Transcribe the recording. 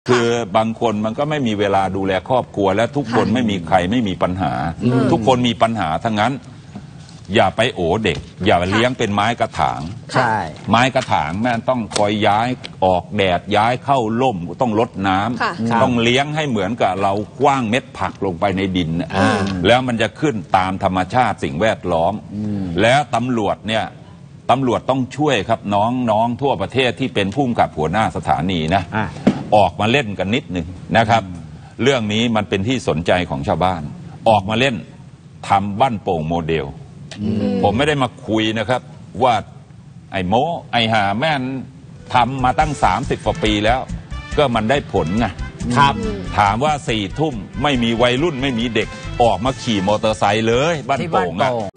คือบางคนมันก็ไม่มีเวลาดูแลครอบครัวและทุกคนไม่มีใครไม่มีปัญหาทุกคนมีปัญหาทั้งนั้นอย่าไปโอเด็กอย่าเลี้ยงเป็นไม้กระถางใช่ไม้กระถางแม่ต้องคอยย้ายออกแดดย้ายเข้าร่มต้องรดน้ำต้องเลี้ยงให้เหมือนกับเรากว้างเม็ดผักลงไปในดินแล้วมันจะขึ้นตามธรรมชาติสิ่งแวดล้อมแล้วตำรวจเนี่ยตำรวจต้องช่วยครับน้องทั่วประเทศที่เป็นผู้กำกับหัวหน้าสถานีนะออกมาเล่นกันนิดหนึ่งนะครับเรื่องนี้มันเป็นที่สนใจของชาวบ้านออกมาเล่นทำบ้านโป่งโมเดลผมไม่ได้มาคุยนะครับว่าไอ้โมไอ้หาแม่นทำมาตั้ง30 กว่าปีแล้วก็มันได้ผลไงครับถามว่า4 ทุ่มไม่มีวัยรุ่นไม่มีเด็กออกมาขี่มอเตอร์ไซค์เลยบ้านโป่ง